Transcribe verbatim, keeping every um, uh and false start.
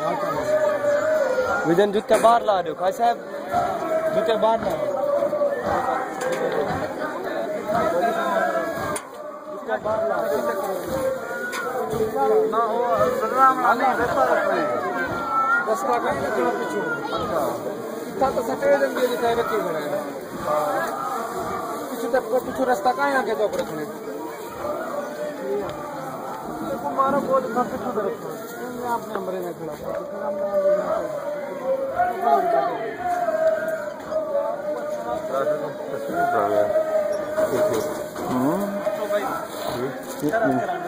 vision जूते बाहर ला दो खाई साहब जूते बाहर ला दो ना वो बलराम ने रस्ता रखने रस्ता का कितना पीछे अच्छा इतना तो सफेद रंग की दिखाई रखी बड़ा है पीछे तक पीछे रास्ता कहाँ आके तो रखने देखो मारो बहुत पीछे तरफ मैं अपने नंबर में खड़ा हूँ हम्म